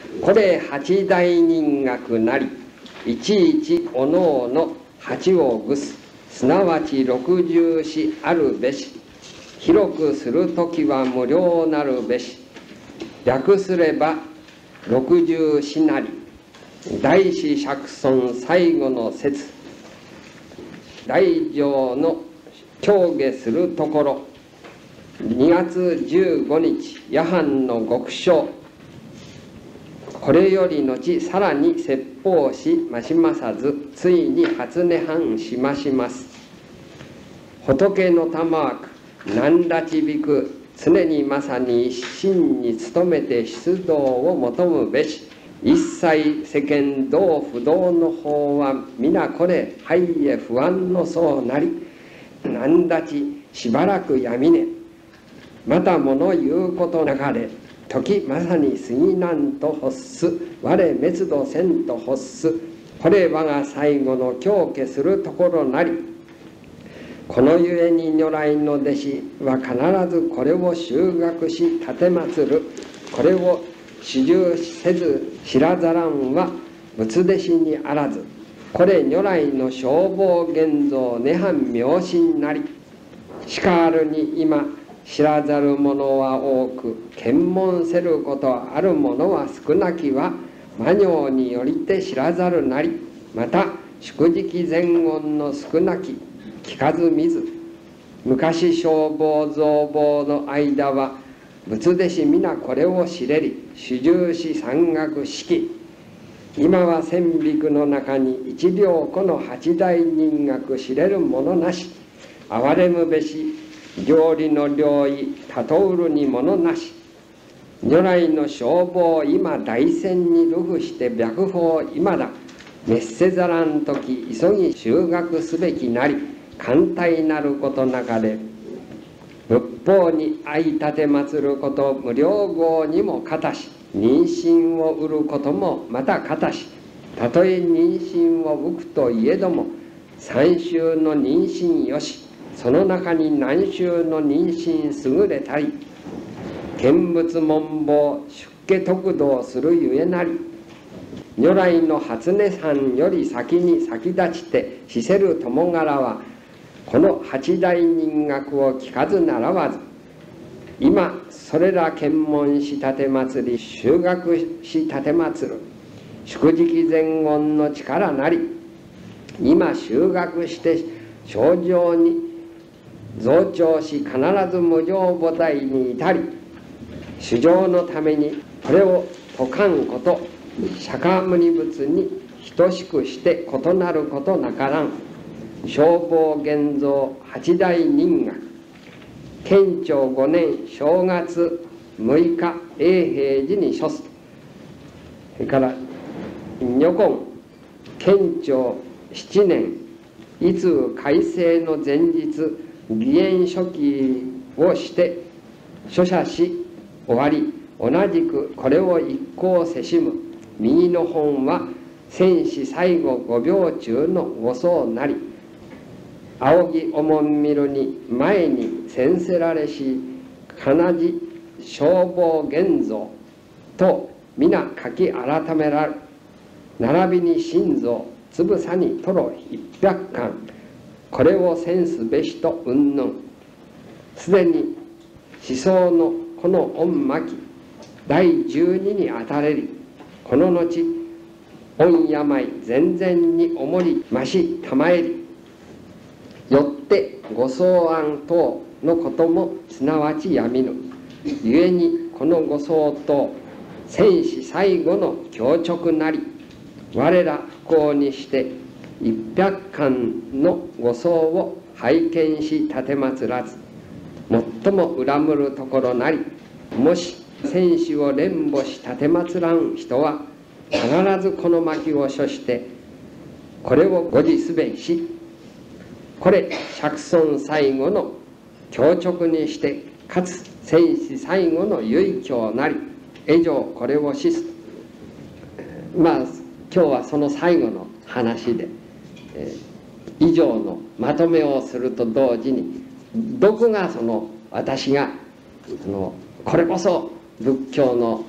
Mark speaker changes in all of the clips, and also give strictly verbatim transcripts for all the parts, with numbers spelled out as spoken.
Speaker 1: これ八大人学なり、いちいちおのおの八をぐす、すなわち六十四あるべし。広くするときは無料なるべし。略すれば六十四なり。大師釈尊最後の説。大乗の教下するところ。にがつじゅうごにち、夜半の極小。これより後さらに説法しましまさず、ついに初音藩しまします。仏の玉枠何立ちびく、常にまさに一心に努めて出道を求むべし。一切世間道不動の方は皆これ廃へ不安のそうなり。何立ちしばらくやみね。また物言うことなかれ。時まさに過ぎなんと欲す。我滅度せんと欲す。これ我が最後の強化するところなり。このゆえに如来の弟子は必ずこれを修学し奉る。これを始終せず知らざらんは仏弟子にあらず。これ如来の消防現像涅槃妙心なり。しかるに今知らざる者は多く、検問せることある者は少なきは魔行によりて知らざるなり。また宿直前言の少なき聞かず見ず。昔消防造防の間は仏弟子皆これを知れり。主従し山岳式。今は千軸の中に一両個の八大人学知れるものなし。憐れむべし料理の領意たとうるにものなし。如来の消防今大戦に流布して白法今だ。滅せざらん時急ぎ修学すべきなり。簡単なることなかれ。仏法に相立て祀ること無料号にもかたし。妊娠を売ることもまたかたし。たとえ妊娠を浮くといえども三週の妊娠よし。その中に何週の妊娠優れたり。見物文房出家得道するゆえなり。如来の初音さんより先に先立ちて死せる友柄はこの八大人学を聞かずならわず。今それら検問し立て祭り修学し立て祭る宿直前言の力なり。今修学して正常に増長し必ず無常菩提に至り。主情のためにこれを説かんこと。釈迦牟尼仏に等しくして異なることなからん。消防現像八大人学。建長ごねん正月むいか永平寺に処す。それから如今建長しちねんいつ改正の前日義援書記をして書写し終わり。同じくこれを一行せしむ。右の本は戦死最後五秒中のご僧なり。仰ぎおもんみるに前に先せられしかなじ消防現像と皆書き改められ。並びに心臓つぶさにとろ一百巻。これをせんすべしと云々。すでに思想のこの御巻第十二にあたれり。この後御病全然におもりましたまえり。よってご相案等のこともすなわちやみぬ。ゆえにこのご相等戦死最後の強直なり。我ら不幸にして一百巻のご相を拝見し立て祀らず最も恨むるところなり。もし戦死を連母し立て祀らん人は必ずこの巻を処してこれを護持すべし。これ釈尊最後の強直にしてかつ戦死最後の唯教なり。以上これをしす。まあ今日はその最後の話で、えー、以上のまとめをすると同時にどこがその私がそのこれこそ仏教の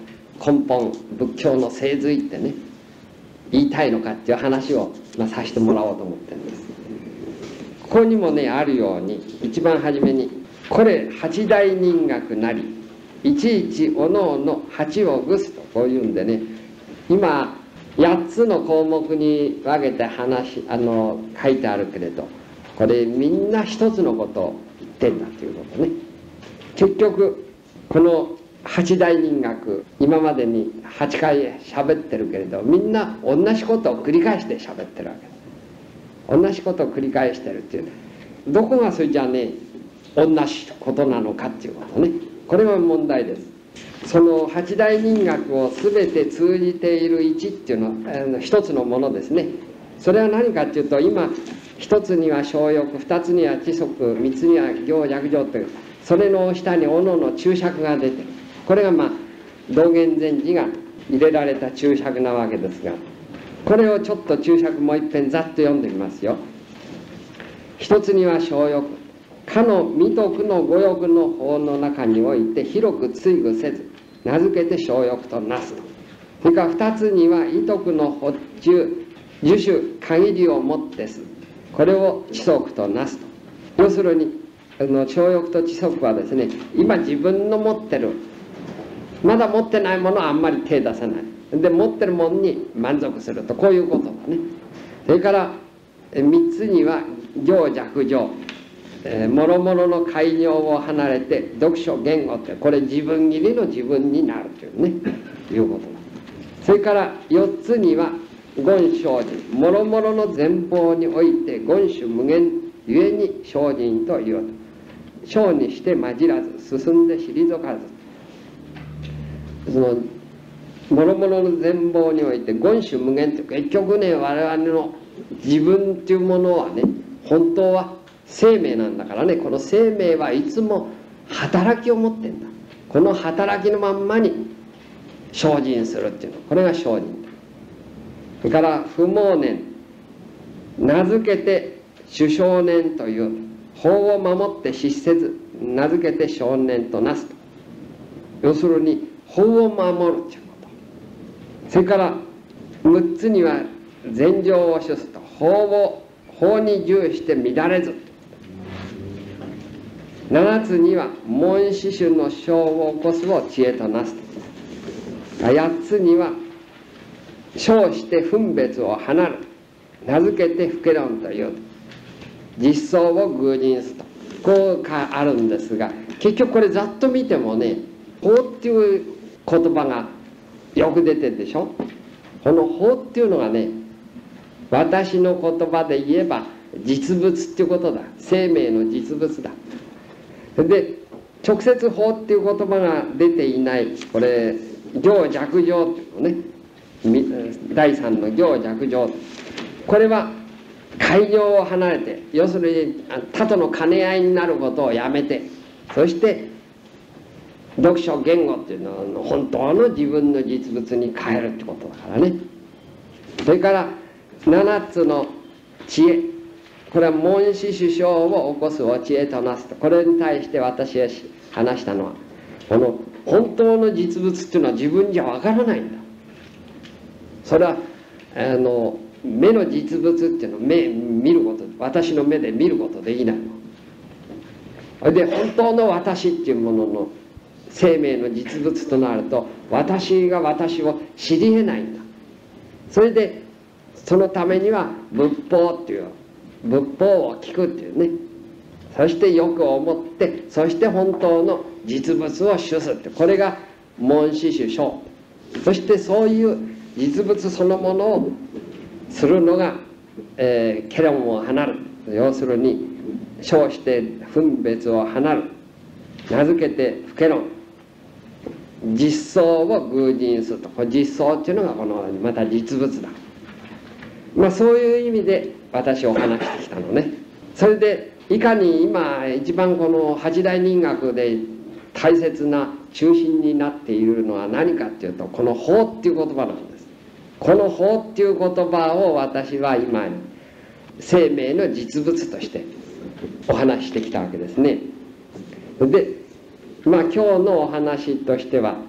Speaker 1: 根本仏教の精髄ってね言いたいのかっていう話を、まあ、させてもらおうと思ってるんです。ここにもねあるように一番初めに「これ八大人学なりいちいちおのおの八をぐす」とこういうんでね、今やっつの項目に分けて話あの書いてあるけれど、これみんな一つのことを言ってんだということね。結局この八大人学今までにはちかい喋ってるけれど、みんな同じことを繰り返して喋ってるわけです。同じことを繰り返してるっていう、どこがそれじゃね同じことなのかっていうことね、これは問題です。その八大人学を全て通じている一っていうのはあの一つのものですね。それは何かっていうと、今一つには小欲、二つには知足、三つには行弱情という、それの下におのの注釈が出てる。これがまあ道元禅師が入れられた注釈なわけですが、これをちょっと注釈もう一遍ざっと読んでみますよ。一つには小欲、かの未徳の五欲の法の中において広く追具せず名付けて小欲となすと。それから二つには異徳の発注樹種限りをもってす、これを知足となすと。要するにあの小欲と知足はですね、今自分の持ってるまだ持ってないものはあんまり手出さないで、持ってるものに満足すると、こういうことだね。それから三つには行弱情、えー、もろもろの戒行を離れて読書言語って、これ自分切りの自分になるというねいうことだ。それから四つには言精進、もろもろの前方において言種無限ゆえに精進というと、小にして混じらず進んで退かず、そのもろもろの全貌において言種無限って、結局ね我々の自分っていうものはね本当は生命なんだからね、この生命はいつも働きを持ってんだ。この働きのまんまに精進するっていうの、これが精進だ。それから不毛年、名付けて主少年という法を守って失せず名付けて少年となすと。要するに法を守るということ。それから六つには禅情を主すと、法を法に従して乱れず。七つには門死種の生を起こすを知恵となすと。八つには生して分別を離る、名付けて不け論という実相を偶人すと、こうかあるんですが、結局これざっと見てもね、法っていう言葉がよく出てるでしょ。この法っていうのがね、私の言葉で言えば実物っていうことだ。生命の実物だ。で直接法っていう言葉が出ていない、これ行弱情っていうのね、だいさんの行弱情、これは戒行を離れて、要するに他との兼ね合いになることをやめて、そして読書言語っていうのは本当の自分の実物に変えるってことだからね。それから七つの知恵、これは門死首相を起こすお知恵となすと。これに対して私が話したのは、この本当の実物っていうのは自分じゃわからないんだ。それはあの目の実物っていうのを目見ること、私の目で見ることできないので、本当の私っていうものの生命の実物となると、私が私を知り得ないんだ。それでそのためには仏法っていう仏法を聞くっていうね、そしてよく思って、そして本当の実物を主すって、これが門死首相。そしてそういう実物そのものをするのが、えー、ケロンを離る、要するに称して分別を離る、名付けて不ケロン、実相を偶人すると。これ実相っていうのがこのまた実物だ。まあそういう意味で私を話してきたのね。それでいかに今一番この八大人学で大切な中心になっているのは何かっていうと、この法っていう言葉なんです。この法っていう言葉を私は今生命の実物としてお話ししてきたわけですね。でまあ今日のお話としては、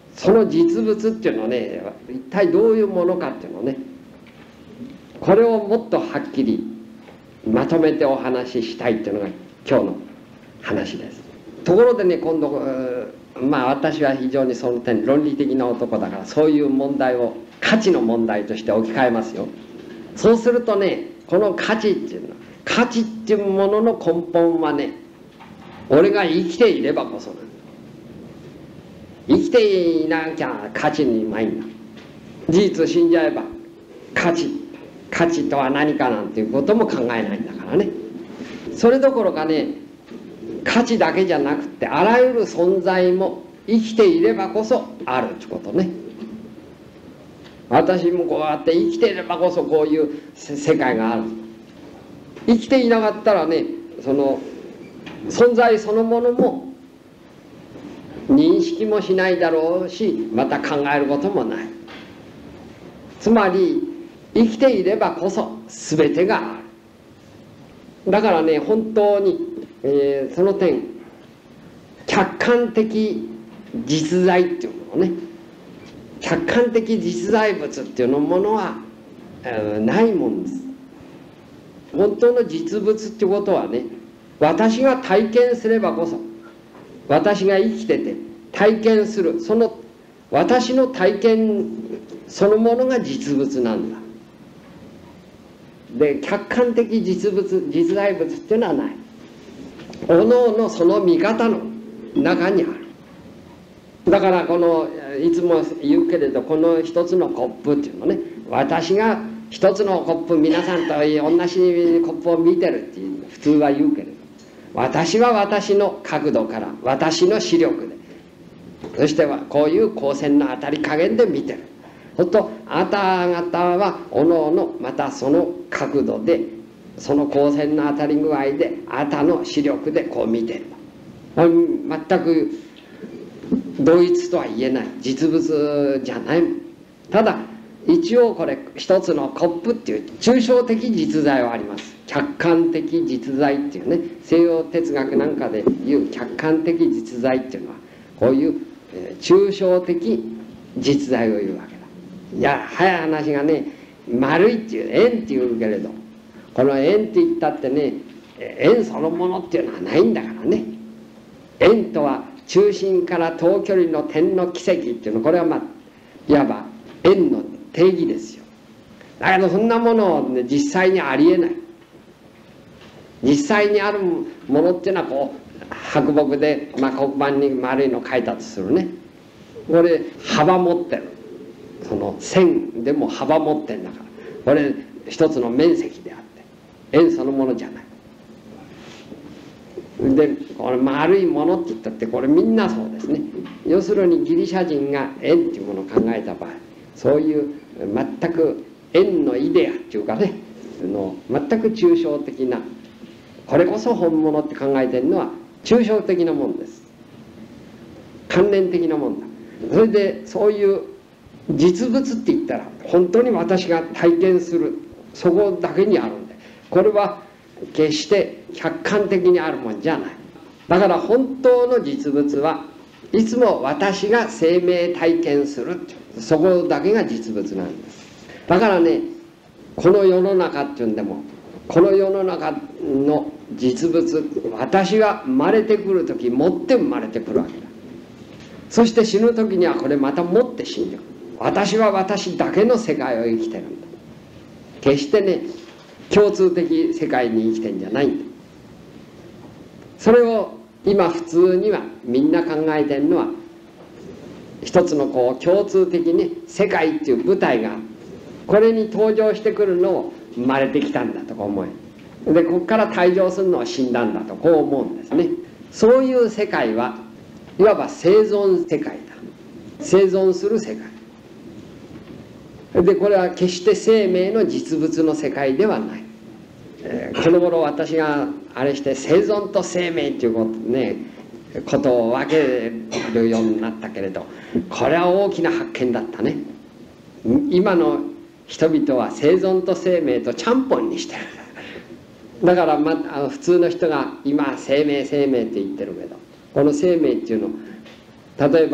Speaker 1: その実物っていうのはね、一体どういうものかっていうのね、これをもっとはっきりまとめてお話ししたいっていうのが今日の話です。ところでね、今度まあ私は非常にその点論理的な男だから、そういう問題を価値の問題として置き換えますよ。そうするとね、この価値っていうのは、価値っていうものの根本はね、俺が生きていればこそなんだ。生きていなきゃ価値にないんだ。事実死んじゃえば価値価値とは何かなんていうことも考えないんだからね。それどころかね、価値だけじゃなくてあらゆる存在も生きていればこそあるってことね。私もこうやって生きていればこそこういう世界がある。生きていなかったらね、その存在そのものも認識もしないだろうし、また考えることもない。つまり生きていればこそ全てがある。だからね、本当に、えー、その点客観的実在っていうものね、客観的実在物っていうのものは、えー、ないもんです。本当の実物っていうことはね、私が体験すればこそ、私が生きてて体験する、その私の体験そのものが実物なんだ。で、客観的実物実在物っていうのはない。おのおのその見方の中にある。だからこのいつも言うけれど、この一つのコップっていうのね、私が一つのコップ、皆さんと同じコップを見てるっていう普通は言うけれど、私は私の角度から私の視力で、そしてはこういう光線の当たり加減で見てる。ほんとあなた方はおのおのまたその角度で、その光線の当たり具合であなたの視力でこう見てる。全く同一とは言えない、実物じゃないもん。ただ一応これ一つのコップっていう抽象的実在はあります。客観的実在っていうね、西洋哲学なんかでいう客観的実在っていうのはこういう、えー、抽象的実在を言うわけだ。いや早い話がね、丸いっていう円っていうけれど、この円って言ったってね、円そのものっていうのはないんだからね。円とは中心から遠距離の点の軌跡っていうの、これはまあいわば円の定義ですよ。だけどそんなもの、ね、実際にありえない。実際にあるものっていうのはこう白木で、まあ、黒板に丸いの書いたとするね。これ幅持ってる。その線でも幅持ってんだから、これ一つの面積であって円そのものじゃない。でこれ丸いものって言ったってこれみんなそうですね。要するにギリシャ人が円っていうものを考えた場合、そういう全く円のイデアっていうかね、の全く抽象的な、これこそ本物って考えてるのは抽象的なもんです。関連的なもんだ。それでそういう実物って言ったら本当に私が体験するそこだけにあるんで、これは決して客観的にあるもんじゃない。だから本当の実物はいつも私が生命体験するっていう、そこだけが実物なんです。だからね、この世の中っていうんでも、この世の中の実物、私が生まれてくる時持って生まれてくるわけだ。そして死ぬ時にはこれまた持って死んでくる。私は私だけの世界を生きてるんだ。決してね、共通的世界に生きてんじゃないんだ。それを今普通にはみんな考えてるのは、一つのこう共通的に世界っていう舞台がこれに登場してくるのを生まれてきたんだとか思え、でここから退場するのは死んだんだとこう思うんですね。そういう世界はいわば生存世界だ。生存する世界で、これは決して生命の実物の世界ではない。えー、この頃私があれして生存と生命っていうことね、ことを分けるようになったけれど、これは大きな発見だったね。今の人々は生存と生命とちゃんぽんにしてる。だから、ま、あの普通の人が今生命生命って言ってるけど、この生命っていうの、例えば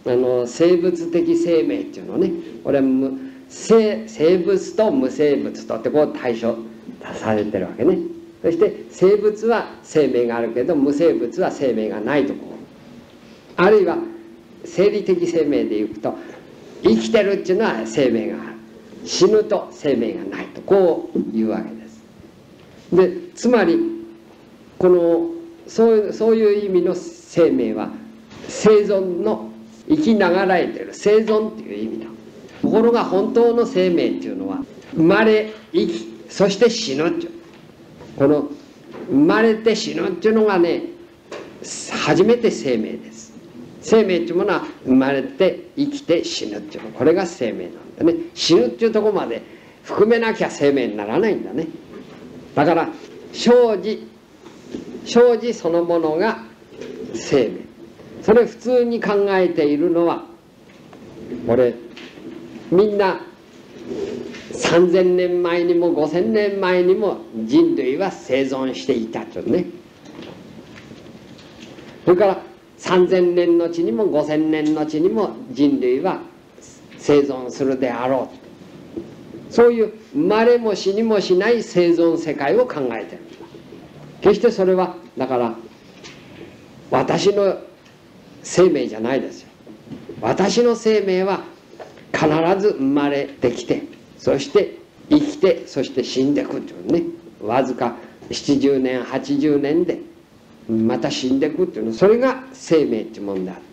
Speaker 1: あの生物的生命っていうのをね、これ無生生物と無生物とってこう対処されてるわけね。そして生物は生命があるけど無生物は生命がないとこう、あるいは生理的生命でいくと生きてるっていうのは生命がある、死ぬと生命がないとこういうわけです。でつまりこのそういう、そういう意味の生命は生存の生きながらえてる生存っていう意味だ。ところが本当の生命っていうのは生まれ生きそして死ぬっていう、この生まれて死ぬっていうのがね初めて生命です。生命っていうものは生まれて生きて死ぬっていうの、これが生命なんだね。死ぬっていうところまで含めなきゃ生命にならないんだね。だから生じ生じそのものが生命。それ普通に考えているのはこれみんなさんぜんねんまえにもごせんねんまえにも人類は生存していたとね。それからさんぜんねんのちにもごせんねんのちにも人類は生存するであろう、そういう生まれも死にもしない生存世界を考えている。決してそれはだから私の生命じゃないですよ。私の生命は必ず生まれてきて、そして生きて、そして死んでいくっていうね、わずかななじゅうねんはちじゅうねんでまた死んでいくっていうの、それが生命っていうもんであって、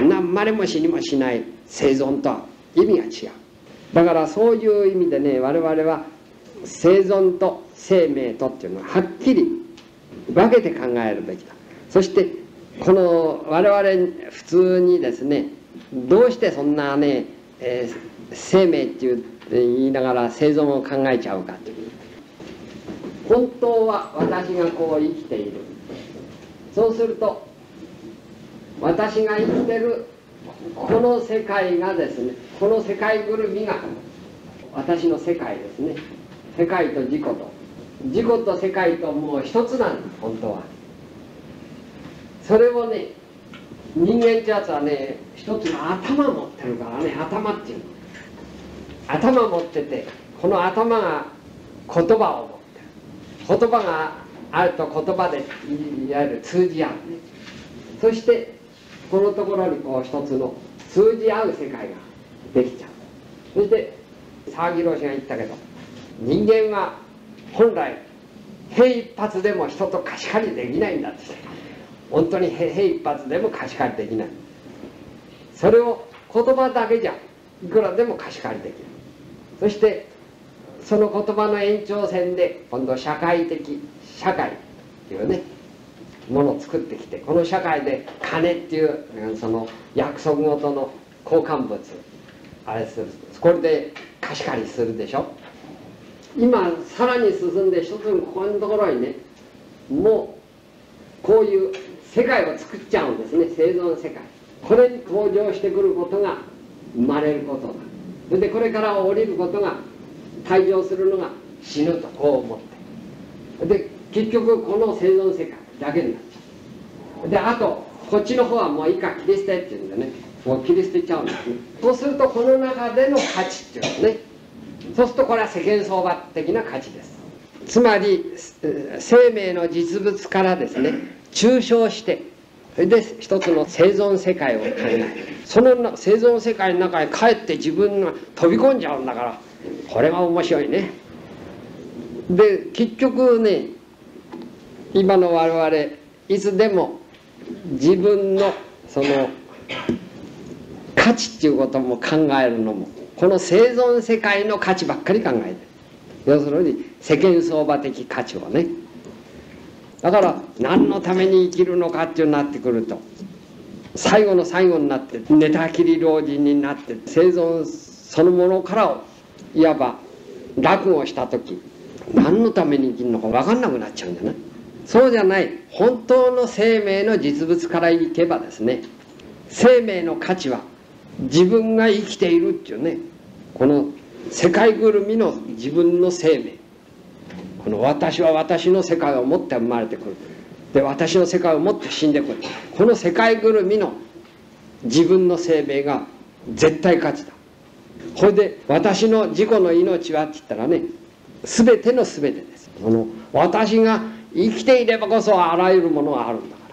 Speaker 1: 生まれも死にもしない生存とは意味が違う。だからそういう意味でね、我々は生存と生命とっていうのははっきり分けて考えるべきだ。そしてこの我々普通にですね、どうしてそんなね、えー、生命っていう言いながら生存を考えちゃうかという、本当は私がこう生きている、そうすると私が生きてるこの世界がですね、この世界ぐるみが私の世界ですね。世界と自己と自己と世界ともう一つなんだ本当は。それをね、人間ってやつはね一つの頭持ってるからね、頭っていうの頭持ってて、この頭が言葉を持ってる。言葉があると言葉でいわゆる通じ合うね。そしてこのところにこう一つの通じ合う世界ができちゃう。そして沢木老師が言ったけど、人間は本来平一発でも人と貸し借りできないんだって。本当に平一発でも貸し借りできない。それを言葉だけじゃいくらでも貸し借りできる。そしてその言葉の延長線で今度社会的社会っていうねものを作ってきて、この社会で金っていうその約束事の交換物あれする、これで貸し借りするでしょ。今さらに進んで一つのここのところにね、もうこういう世界を作っちゃうんですね。生存世界、これに登場してくることが生まれることだ。それでこれから降りることが退場するのが死ぬとこう思って、で結局この生存世界だけになっちゃう。であとこっちの方はもういいか切り捨てっていうんでね、もう切り捨てちゃうんですね。そうするとこの中での価値っていうのね、そうするとこれは世間相場的な価値です。つまり生命の実物からですね抽象して、それで一つの生存世界を考える。その生存世界の中にかえって自分が飛び込んじゃうんだから、これが面白いね。で結局ね、今の我々いつでも自分のその価値っていうことも考えるのもこの生存世界の価値ばっかり考えてる。要するに世間相場的価値をね。だから何のために生きるのかっていうなってくると、最後の最後になって寝たきり老人になって生存そのものからをいわば落語した時、何のために生きるのか分かんなくなっちゃうんじゃない。そうじゃない、本当の生命の実物からいけばですね、生命の価値は自分が生きているっていうね、この世界ぐるみの自分の生命、この私は私の世界を持って生まれてくる、で私の世界を持って死んでくる、この世界ぐるみの自分の生命が絶対価値だ。これで私の自己の命はって言ったらね、全ての全てです。この私が生きていればこそあらゆるものがあるんだから、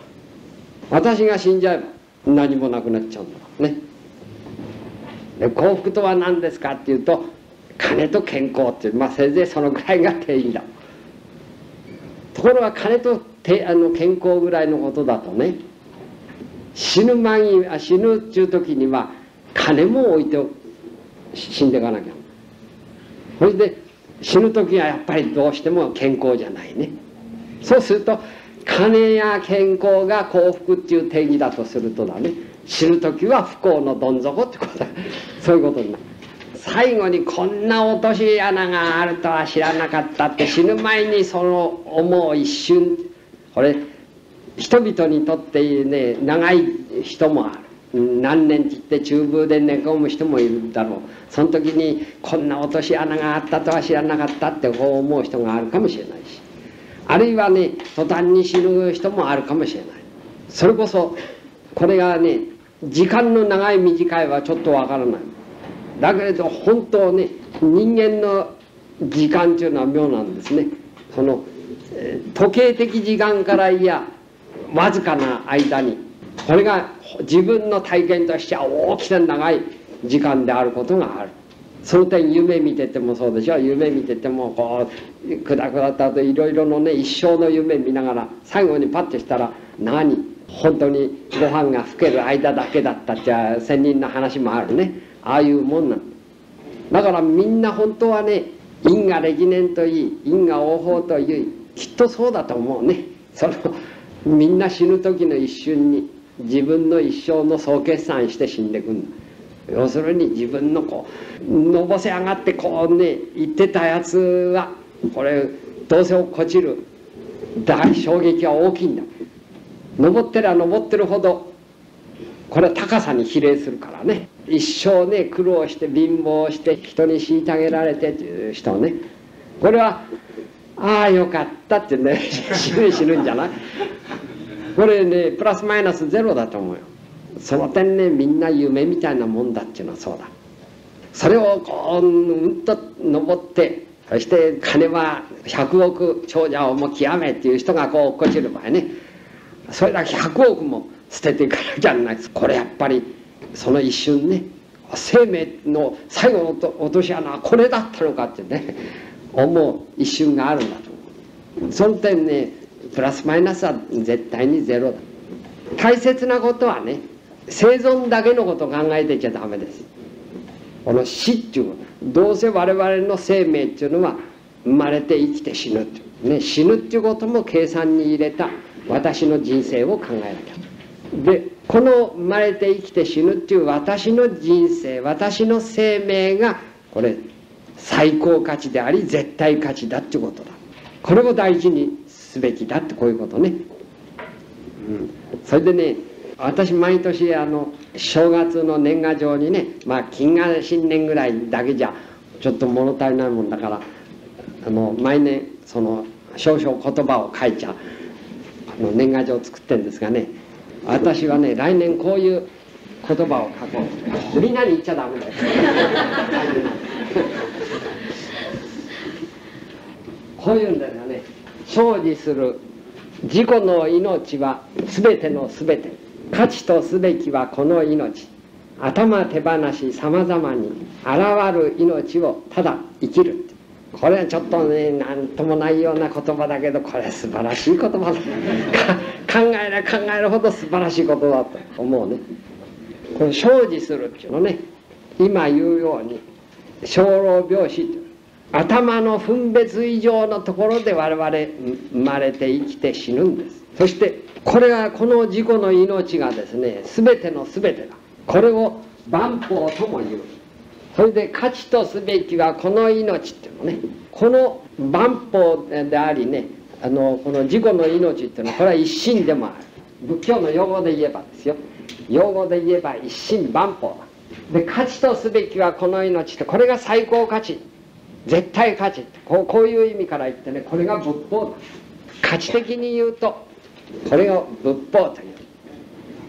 Speaker 1: 私が死んじゃえば何もなくなっちゃうんだからね。で幸福とは何ですかっていうと、金と健康っていう、まあせいぜいそのぐらいが定義だ。ところが金とてあの健康ぐらいのことだとね、死ぬ間にあ死ぬっていう時には金も置いて死んでいかなきゃ。それで死ぬ時はやっぱりどうしても健康じゃないね。そうすると金や健康が幸福っていう定義だとするとだね、死ぬ時は不幸のどん底ってことだ。そういうことになる。最後にこんな落とし穴があるとは知らなかったって死ぬ前にその思う一瞬、これ人々にとってね長い人もある。何年って言って中風で寝込む人もいるだろう。その時にこんな落とし穴があったとは知らなかったってこう思う人があるかもしれないし、あるいはね途端に死ぬ人もあるかもしれない。それこそこれがね時間の長い短いはちょっとわからない。だけれど本当ね人間の時間というのは妙なんですね。その、えー、時計的時間からいやわずかな間にこれが自分の体験としては大きな長い時間であることがある。その点夢見ててもそうでしょ。夢見ててもこうくだくだったといろいろのね一生の夢見ながら最後にパッとしたら何本当にご飯がふける間だけだったっちゃ仙人の話もあるね。ああいうもんなんだ。だからみんな本当はね因果歴年といい因果応報といいきっとそうだと思うね。そのみんな死ぬ時の一瞬に自分の一生の総決算して死んでいくんだ。要するに自分のこうのぼせ上がってこうね言ってたやつはこれどうせ落っこちる大衝撃は大きいんだ。登ってりゃ登ってるほどこれは高さに比例するからね。一生ね苦労して貧乏して人に虐げられてという人ね、これはああよかったってね死ぬ死ぬんじゃない。これねプラスマイナスゼロだと思うよ。その点ねみんな夢みたいなもんだっていうのはそうだ。それをこううんと登ってそして金はひゃくおく長者をも極めっていう人がこう落っこちる場合ね、それだけひゃくおくも捨てていかなきゃならない。これやっぱりその一瞬ね生命の最後の落とし穴はこれだったのかってね思う一瞬があるんだと思う。その点ねプラスマイナスは絶対にゼロだ。大切なことはね生存だけのことを考えてちゃダメです。この死っていうことどうせ我々の生命っていうのは生まれて生きて死ぬっていう、ね、死ぬっていうことも計算に入れた私の人生を考えなきゃ。でこの生まれて生きて死ぬっていう私の人生私の生命がこれ最高価値であり絶対価値だっていうことだ。これを大事にすべきだってこういうことね、うん、それでね私毎年あの正月の年賀状にねまあ金河新年ぐらいだけじゃちょっと物足りないもんだからあの毎年その少々言葉を書いちゃうあの年賀状を作ってるんですがね、私はね来年こういう言葉を書こう。みんなに言っちゃダメだよこういうんだよね。生じする自己の命は全ての全て、価値とすべきはこの命、頭手放しさまざまに現る命をただ生きる。これはちょっとね何ともないような言葉だけどこれ素晴らしい言葉だ考えれば考えるほど素晴らしいことだと思うね。この生じするっていうのね今言うように生老病死という頭の分別以上のところで我々生まれて生きて死ぬんです。そしてこれはこの自己の命がですね全ての全てだ。これを万法とも言う。それで価値とすべきはこの命っていうのね、この万法でありねあのこの自己の命っていうのはこれは一心でもある。仏教の用語で言えばですよ、用語で言えば一心万法だ。で価値とすべきはこの命ってこれが最高価値絶対価値ってこう、こういう意味から言ってねこれが仏法だ。価値的に言うとこれを仏法という。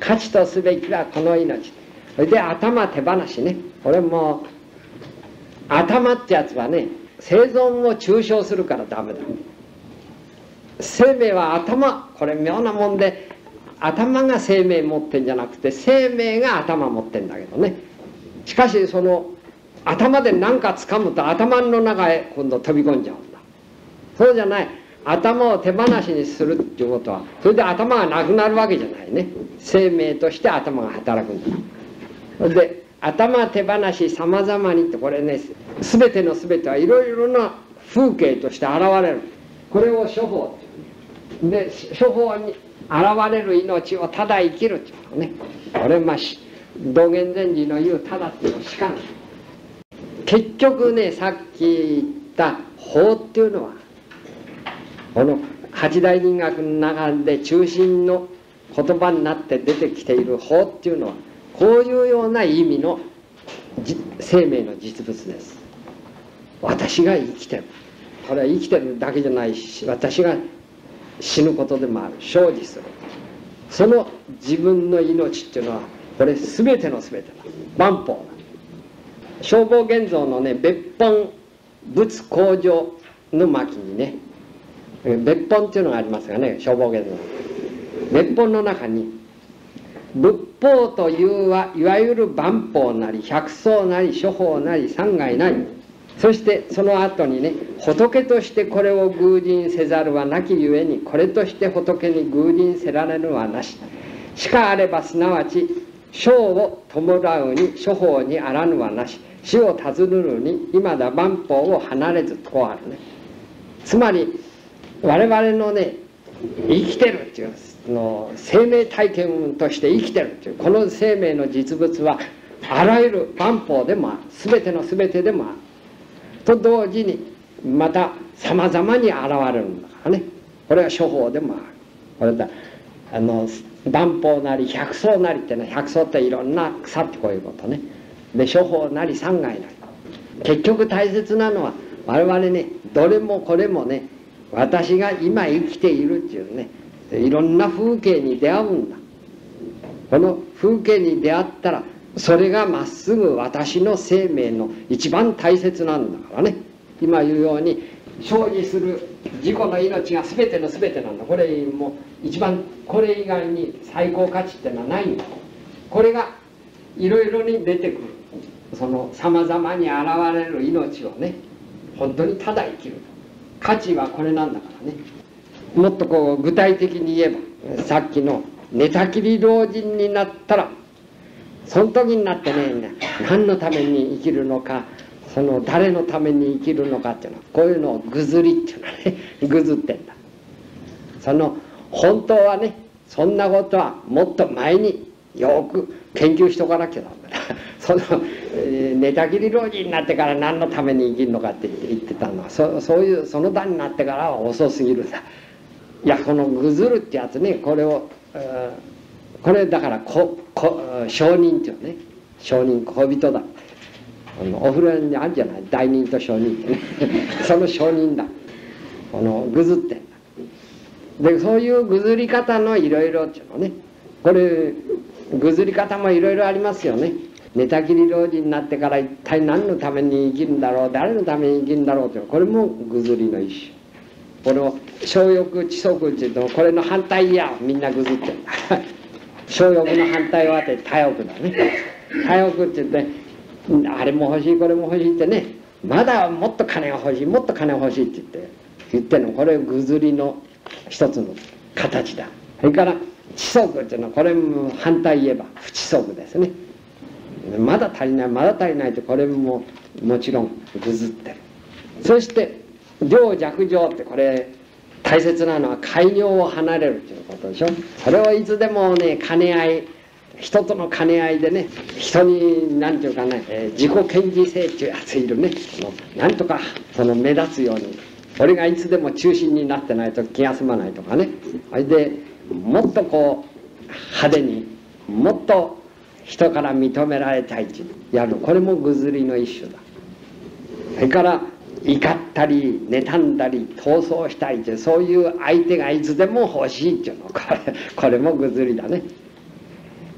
Speaker 1: 価値とすべきはこの命。それで頭手放しね。これも頭ってやつはね、生存を抽象するからダメだ。生命は頭、これ妙なもんで、頭が生命持ってんじゃなくて生命が頭持ってんだけどね。しかしその頭で何か掴むと頭の中へ今度飛び込んじゃうんだ。そうじゃない。頭を手放しにするっていうことは、それで頭がなくなるわけじゃないね。生命として頭が働くんだ。それで頭手放しさまざまにって、これね、全ての全てはいろいろな風景として現れる。これを処方で、処方に現れる命をただ生きるっていうのね。これまあ道元禅師の言うただっていうのしかない。結局ね、さっき言った法っていうのは、この八大人学の中で中心の言葉になって出てきている法っていうのは、こういうような意味の生命の実物です。私が生きてる。これは生きてるだけじゃないし、私が死ぬことでもある。生じする。その自分の命っていうのは、これ全ての全てだ。万法だ。消防現像のね、別本仏工場の巻にね、別本っていうのがありますがね、消防現像。別本の中に、仏法というはいわゆる万法なり百相なり諸法なり三界なり、そしてその後にね、仏としてこれを偶人せざるはなきゆえに、これとして仏に偶人せられるはなし。しかあればすなわち生を弔うに諸法にあらぬはなし。死を尋るるに今だ万法を離れずとこうあるね。つまり我々のね、生きてるっていうの生命体験として生きてるっていうこの生命の実物は、あらゆる万法でもある。全ての全てでもあると同時に、またさまざまに現れるんだからね。これは諸法でもある。これだあの万法なり百草なりってね、百草っていろんな草ってこういうことね。で諸法なり三界なり、結局大切なのは我々ね、どれもこれもね、私が今生きているっていうね、いろんな風景に出会うんだ。この風景に出会ったら、それがまっすぐ私の生命の一番大切なんだからね。今言うように生じする自己の命が全ての全てなんだ。これも一番、これ以外に最高価値ってのはないんだ。これがいろいろに出てくる、そのさまざまに現れる命をね、本当にただ生きる価値はこれなんだからね。もっとこう具体的に言えば、さっきの寝たきり老人になったら、その時になってね、何のために生きるのか、その誰のために生きるのかっていうのは、こういうのをぐずりっていうのはね、ぐずってんだ。その本当はね、そんなことはもっと前によく研究しとかなきゃダメだ。その、えー、寝たきり老人になってから何のために生きるのかって言ってたのは、そそういうその段になってからは遅すぎるんだ。いや、このぐずるってやつね、これを、えー、これだからここ証人っていうね、証人小人だ。あのお風呂にあるじゃない、大人と証人ってねその証人だ。このぐずってんだ。でそういうぐずり方のいろいろっていうのね、これぐずり方もいろいろありますよね。寝たきり老人になってから一体何のために生きるんだろう、誰のために生きるんだろうという、これもぐずりの一種。これを小欲知足っていうと、これの反対やみんなぐずってるんだ小欲の反対はって多欲だね。多欲って言って、あれも欲しいこれも欲しいってね、まだもっと金が欲しいもっと金が欲しいって言って言ってるの、これぐずりの一つの形だ。それから知足っていうのは、これも反対言えば不知足ですね。まだ足りないまだ足りないって、これももちろんぐずってる。そして情弱情って、これ大切なのは戒尿を離れるということでしょ。それをいつでもね、兼ね合い、人との兼ね合いでね、人に何て言うかね、えー、自己顕示性っていうやついるね。なんとかその目立つように、俺がいつでも中心になってないと気が済まないとかね。それでもっとこう派手に、もっと人から認められたいってやる、これもぐずりの一種だ。それから怒ったり妬んだり闘争したいって、そういう相手がいつでも欲しいっていうの、これこれもぐずりだね。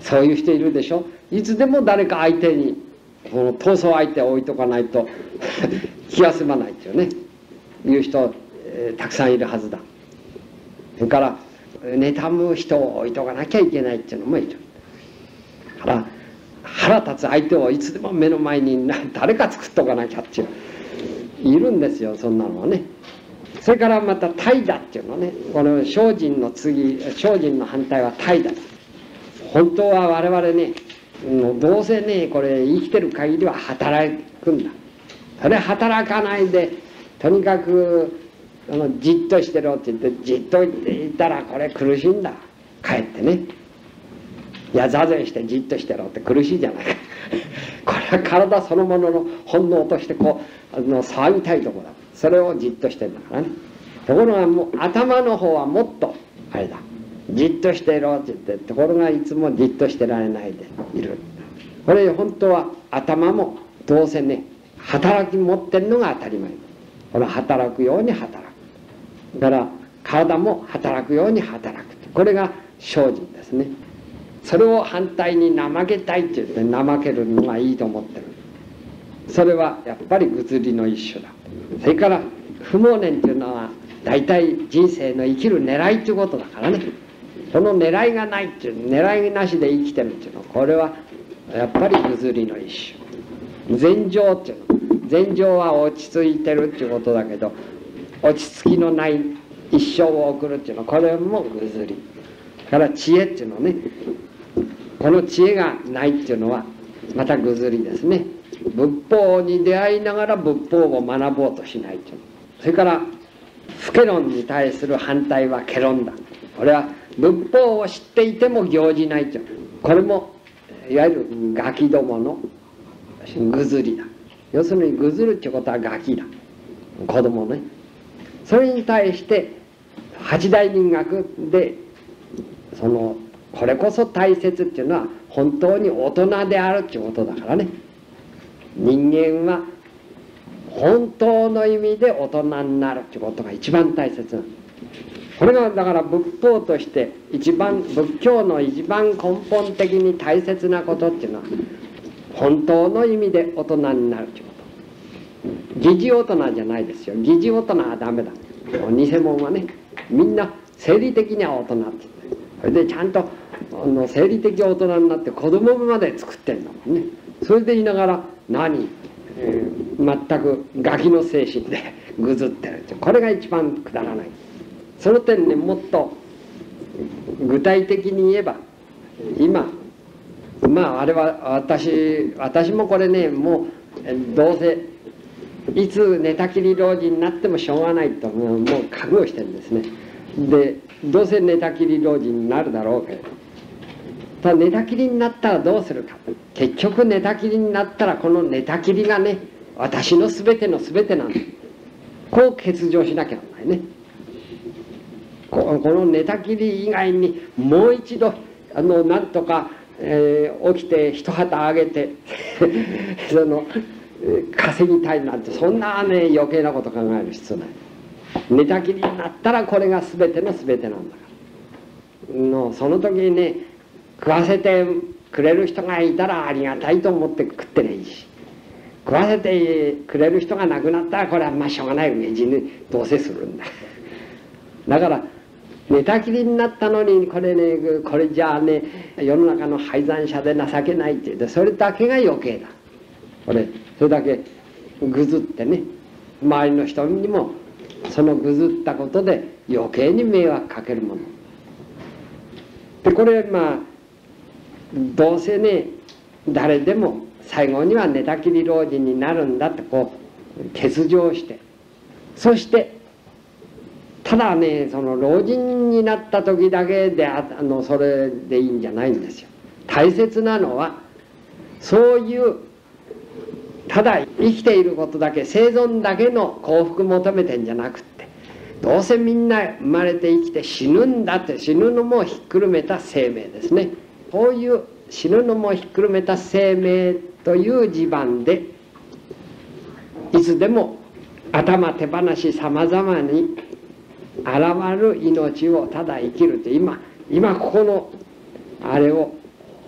Speaker 2: そういう人いるでしょ。いつでも誰か相手にその闘争相手を置いとかないと気が済まないっていうねいう人、えー、たくさんいるはずだ。それから妬む人を置いとかなきゃいけないっていうのもいる。だから腹立つ相手をいつでも目の前に誰か作っとかなきゃっていういるんですよ、そんなのはね。それからまた怠惰っていうのね、この精進の次、精進の反対は怠惰。本当は我々ね、どうせねこれ生きてる限りは働くんだ。それ働かないでとにかくあのじっとしてろって言ってじっといたらこれ苦しいんだ。かえってね、いや座禅してじっとしてろって苦しいじゃないかこれは体そのものの本能としてこうあの騒ぎたいところだ。それをじっとしてるんだからね。ところがもう頭の方はもっとあれだ、じっとしてろって言って、ところがいつもじっとしてられないでいる。これ本当は頭もどうせね働き持ってるのが当たり前。この働くように働く。だから体も働くように働く。これが精進ですね。それを反対に怠けたいって言って怠けるのがいいと思ってる。それはやっぱりぐずりの一種だ。それから不毛念っていうのは大体人生の生きる狙いっていうことだからね。その狙いがないっていう狙いなしで生きてるっていうのはこれはやっぱりぐずりの一種。禅情っていうの、禅情は落ち着いてるっていうことだけど落ち着きのない一生を送るっていうのはこれもぐずり。から知恵っていうのね、この知恵がないっていうのはまたぐずりですね。仏法に出会いながら仏法を学ぼうとしないという。それから不戯論に対する反対は戯論だ。これは仏法を知っていても行じないという。これもいわゆるガキどものぐずりだ。要するにぐずるっていうことはガキだ、子供ね。それに対して八大人学でそのこれこそ大切っていうのは本当に大人であるっていうことだからね。人間は本当の意味で大人になるっていうことが一番大切なの。これがだから仏法として一番仏教の一番根本的に大切なことっていうのは本当の意味で大人になるっていうこと。疑似大人じゃないですよ。疑似大人はダメだ。偽物はねみんな生理的には大人って言って、それでちゃんとあの生理的大人になって子供まで作ってんだもんね。それで言いながら何、えー、全くガキの精神でぐずってるって、これが一番くだらない。その点ねもっと具体的に言えば今まああれは私私もこれねもうどうせいつ寝たきり老人になってもしょうがないともうもう覚悟してるんですね。でどうせ寝たきり老人になるだろうけれど、ただ寝たきりになったらどうするか。結局寝たきりになったらこの寝たきりがね私の全ての全てなんだ。こう欠如しなきゃならないね。この寝たきり以外にもう一度あのなんとか、えー、起きて一旗あげてその稼ぎたいなんてそんなね余計なこと考える必要ない。寝たきりになったらこれが全ての全てなんだからの、その時にね食わせてくれる人がいたらありがたいと思って食ってりゃいいし、食わせてくれる人が亡くなったらこれはまあしょうがない、飢え死にどうせするんだ。だから寝たきりになったのにこれねこれじゃあね世の中の敗残者で情けないって言ってそれだけが余計だ。これそれだけぐずってね周りの人にもそのぐずったことで余計に迷惑かけるもので、これまあどうせね誰でも最後には寝たきり老人になるんだってこう欠如して、そしてただねその老人になった時だけであのそれでいいんじゃないんですよ。大切なのはそういうただ生きていることだけ生存だけの幸福求めてんじゃなくって、どうせみんな生まれて生きて死ぬんだって、死ぬのもひっくるめた生命ですね。こういう死ぬのもひっくるめた生命という地盤でいつでも頭手放しさまざまに現る命をただ生きるって、今今ここのあれを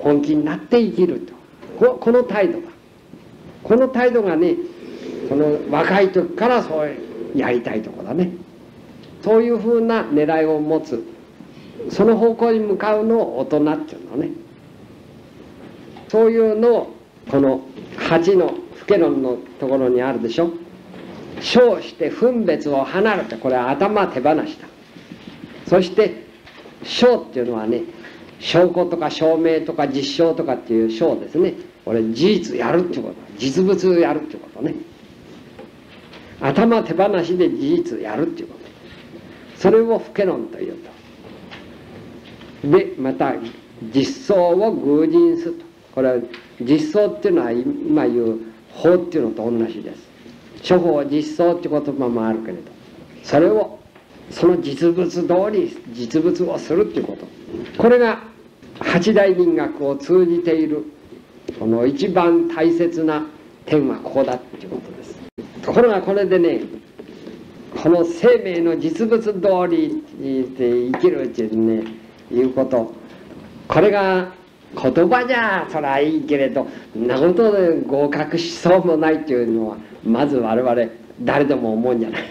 Speaker 2: 本気になって生きると、ここの態度だ。この態度がね、その若い時からそうやりたいとこだね。そういうふうな狙いを持つ、その方向に向かうのを大人っていうのね。そういうのをこのはちの不戯論のところにあるでしょ。生して分別を離れて、これは頭手放した。そして証っていうのはね、証拠とか証明とか実証とかっていう証ですね。これ事実やるっていうこと、実物やるっていうことね。頭手放しで事実やるっていうこと、それを不戯論というと。でまた実相を偶人すると、これは実相っていうのは今言う法っていうのと同じです。諸法実相っていう言葉もあるけれど、それをその実物通り実物をするっていうこと、これが八大人学を通じているこの一番大切な点はここだっていうことです。ところがこれでね、この生命の実物通りで生きるっていうね、いうこと、これが言葉じゃそりゃいいけれど、んなことで合格しそうもないっていうのはまず我々誰でも思うんじゃない。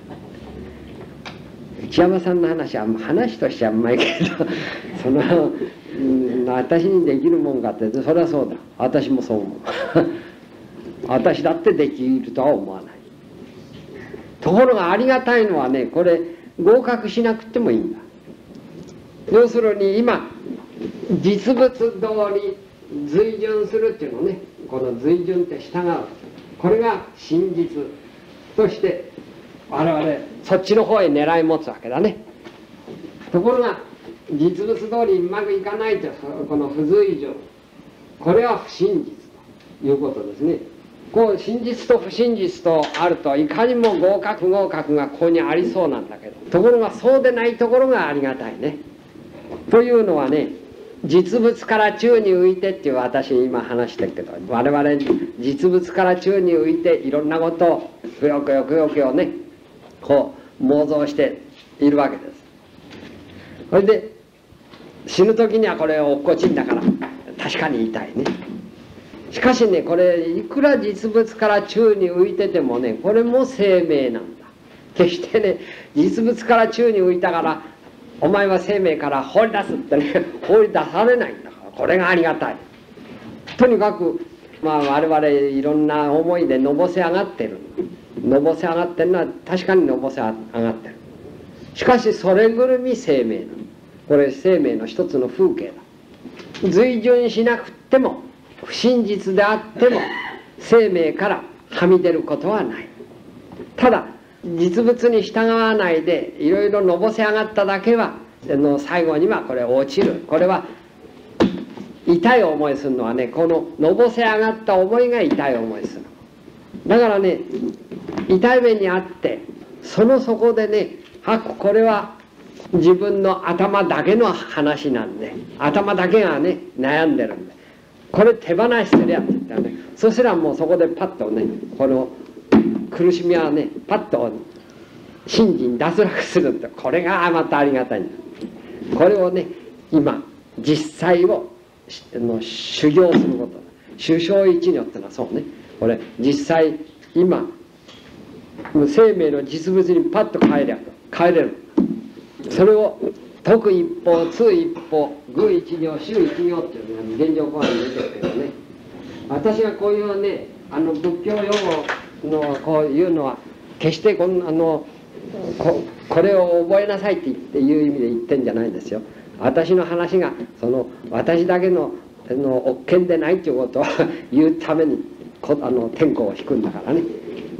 Speaker 2: 内山さんの話は話としてはあんまりけど、その、うん、私にできるもんかって、それはそうだ、私もそう思う私だってできるとは思わない。ところがありがたいのはね、これ合格しなくてもいいんだ。要するに今実物通り随順するっていうのね、この随順って従う、これが真実として我々そっちの方へ狙い持つわけだね。ところが実物通りうまくいかないと、この不随順、これは不真実ということですね。こう真実と不真実とあると、いかにも合格不合格がここにありそうなんだけど、ところがそうでないところがありがたいね。というのはね、実物から宙に浮いてっていう、私今話してるけど、我々実物から宙に浮いていろんなことをくよくよくよくよね、こう妄想しているわけです。それで死ぬ時にはこれ落っこちんだから確かに言いたいね。しかしね、これいくら実物から宙に浮いててもね、これも生命なんだ。決してね、実物から宙に浮いたからお前は生命から放り出すってね、放り出されないんだから、これがありがたい。とにかくまあ我々いろんな思いでのぼせ上がってる、のぼせ上がってるのは確かにのぼせ上がってる。しかしそれぐるみ生命なの。これ生命の一つの風景だ。随順しなくっても不真実であっても生命からはみ出ることはない。ただ実物に従わないでいろいろのぼせ上がっただけはの最後にはこれ落ちる。これは痛い思いするのはね、こののぼせ上がった思いが痛い思いする。だからね、痛い目にあってその底でね、あ、これは自分の頭だけの話なんで、頭だけがね悩んでるんで、これ手放しすりゃって言ったらね、そしたらもうそこでパッとね、この苦しみはねパッと信心脱落するって、これがまたありがたいんだ。これをね今実際をの修行することだ。修正一如ってのはそうね、これ実際今生命の実物にパッと帰りゃ帰れる。それを徳一歩通一歩愚一行修一行っていうのが現状講話に出てるけどね、私がこういうねあの仏教用語のこういうのは決してこんあの こ, これを覚えなさいって言っていう意味で言ってんじゃないんですよ。私の話がその私だけののおっけんでないということを言うためにこあの天候を引くんだからね。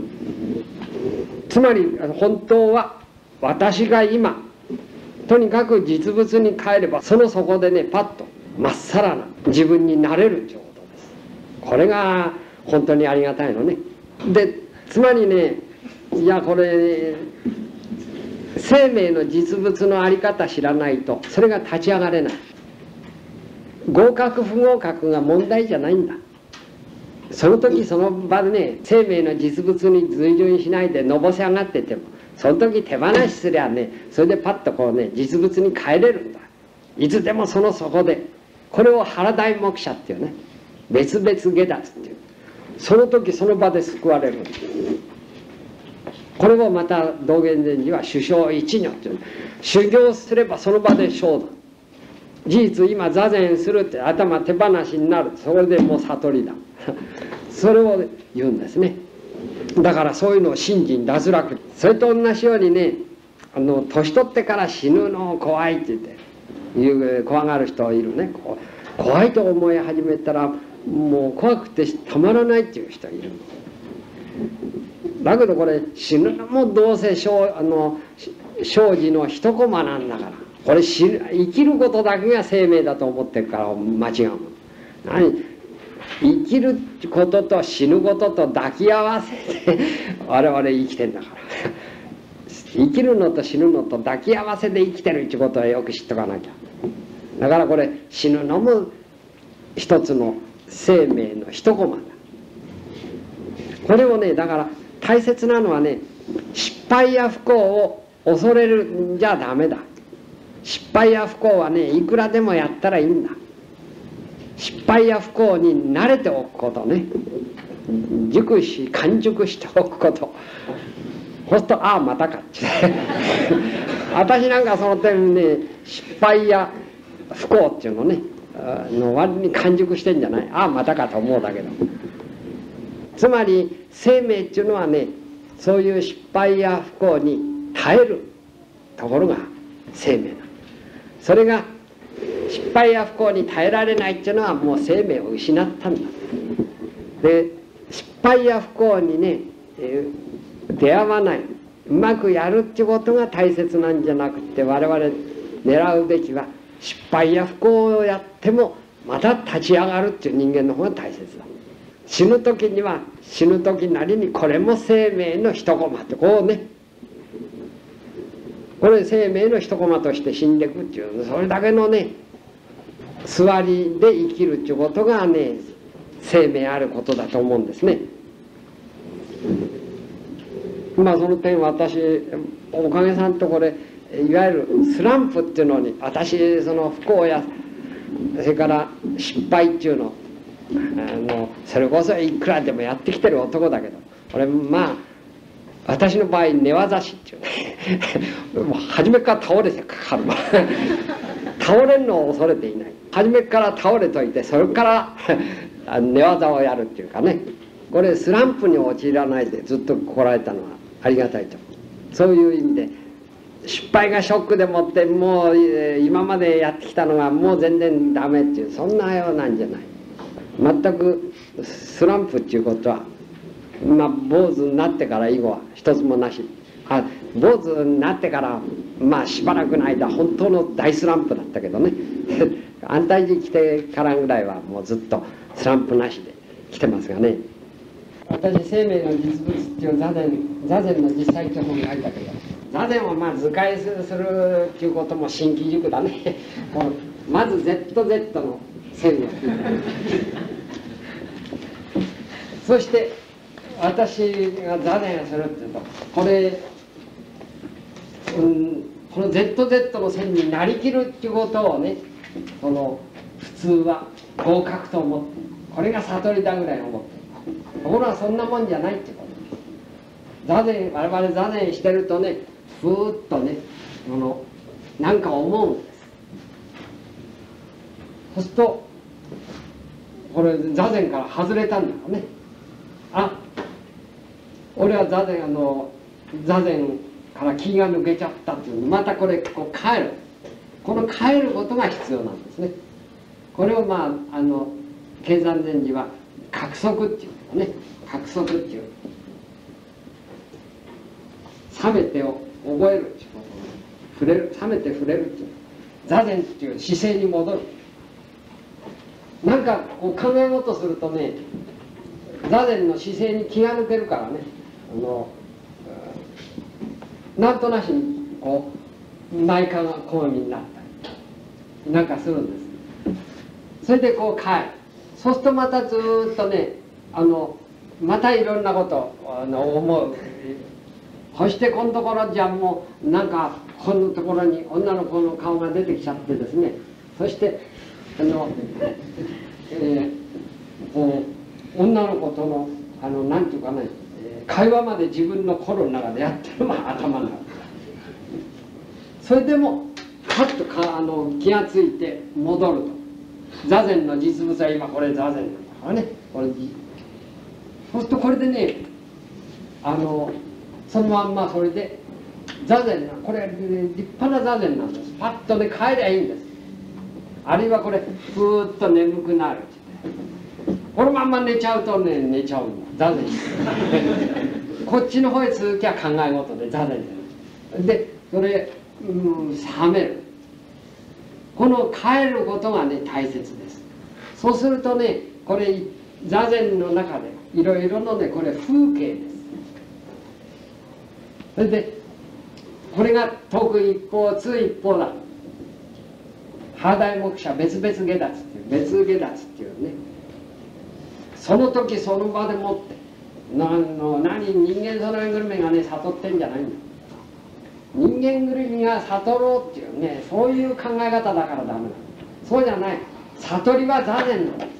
Speaker 2: つまり本当は私が今とにかく実物に帰ればその底でねパッとまっさらな自分になれるということです。これが本当にありがたいのね。でつまりね、いやこれ生命の実物の在り方知らないとそれが立ち上がれない。合格不合格が問題じゃないんだ。その時その場でね生命の実物に随順しないでのぼせ上がってても、その時手放しすりゃね、それでパッとこうね実物に帰れるんだ。いつでもその底でこれを原題目者っていうね、別々下脱っていう、その時その場で救われる。これをまた道元禅師は修正一如っていう、修行すればその場で生だ。事実今座禅するって頭手放しになる、それでもう悟りだそれを言うんですね。だからそういうのを信心脱落、それと同じようにね、あの年取ってから死ぬの怖いって言って言う怖がる人いるね。怖いと思い始めたらもう怖くてたまらないっていう人いる。だけどこれ死ぬのもどうせ生あの生死の一コマなんだから、これ死ぬ生きることだけが生命だと思ってるから間違うもん。何生きることと死ぬことと抱き合わせて我々生きてんだから生きるのと死ぬのと抱き合わせで生きてるってことはよく知っとかなきゃ。だからこれ死ぬのも一つの生命の一コマだ。これをね、だから大切なのはね、失敗や不幸を恐れるんじゃダメだ。失敗や不幸はね、いくらでもやったらいいんだ。失敗や不幸に慣れておくことね、熟し完熟しておくこと。そうするとああまたかって私なんかその点ね、失敗や不幸っていうのねの割に完熟してんじゃない、ああまたかと思うだけど、つまり生命っていうのはね、そういう失敗や不幸に耐えるところが生命だ。それが失敗や不幸に耐えられないっていうのはもう生命を失ったんだ。で失敗や不幸にね、えー、出会わない、うまくやるっていうことが大切なんじゃなくて、我々狙うべきは失敗や不幸をやってもまた立ち上がるっていう人間の方が大切だ。死ぬ時には死ぬ時なりにこれも生命の一コマってこうね、これ生命の一コマとして死んでいくっていう、それだけのね座りで生きるっていうことがね生命あることだと思うんですね。まあその点私おかげさんとこれいわゆるスランプっていうのに、私その不幸やそれから失敗っていうのあのそれこそいくらでもやってきてる男だけど、俺まあ私の場合寝技師っていうねもう初めから倒れてかかる倒れるのを恐れていない、初めから倒れといてそれから寝技をやるっていうかね、これスランプに陥らないでずっと来られたのはありがたいと。そういう意味で失敗がショックでもってもう今までやってきたのがもう全然ダメっていう、そんなようなんじゃない。全くスランプっていうことはまあ坊主になってから以後は一つもなし。あ坊主になってからまあしばらくの間本当の大スランプだったけどね安泰寺来てからぐらいはもうずっとスランプなしで来てますがね。私生命の実物っていう座禅座禅の実際って本が書いたけど、座禅をまあ図解するっていうことも新規塾だねこのまず ゼットゼット の線をそして私が座禅をするっていうと、これ、うん、この ゼットゼット の線になりきるっていうことをね、その普通は合格と思って、これが悟りだぐらい思ってる。ところがそんなもんじゃないってこと。座禅我々座禅してるとね、ふーっとねこのなんか思うんです。そうするとこれ座禅から外れたんだからね、あ俺は座禅あの座禅から気が抜けちゃったっていうの、またこれこう帰る、この帰ることが必要なんですね。これをまああの経山禅師は覚束っていうのね、覚束っていう冷めてを覚えるっていうこと、触れる、冷めて触れるっていう座禅っていう姿勢に戻る。なんかこう考えようとするとね、座禅の姿勢に気が抜けるからね、あのなんとなしにこう内科が好みになったりなんかするんです。それでこう帰る。そうするとまたずーっとね、あのまたいろんなことをあの思う。そしてこのところじゃもうなんかこのところに女の子の顔が出てきちゃってですね、そしてあの、えー、こう女の子とのあのなんていうかね、えー、会話まで自分の心の中でやってる、まあ、頭の中でそれでもパッとかあの気がついて戻ると座禅の実物は今これ座禅なんだからね、これそうするとこれでねあのそのまんまそれで座禅なこれ、ね、立派な座禅なんです。パッとね帰りゃいいんです。あるいはこれふーっと眠くなるこのまんま寝ちゃうとね寝ちゃうんだ座禅こっちの方へ続きは考え事で座禅でそれ、うん、冷めるこの帰ることがね大切です。そうするとねこれ座禅の中でいろいろのねこれ風景です。それでこれが徳一方通一方だ。波大目者別々下脱っていう別下脱っていうねその時その場でもって何の何人間そのぐるみがね悟ってんじゃないんだ。人間ぐるみが悟ろうっていうねそういう考え方だからダメだ。そうじゃない。悟りは座禅の